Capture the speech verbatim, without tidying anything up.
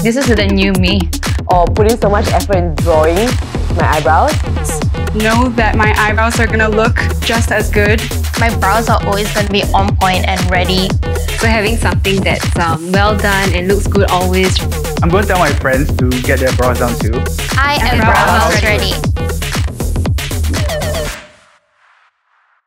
this is the new me. Or putting so much effort in drawing my eyebrows. Know that my eyebrows are gonna look just as good. My brows are always gonna be on point and ready. So having something that's um, well done and looks good always. I'm going to tell my friends to get their brows done too. I am Browhaus Ready.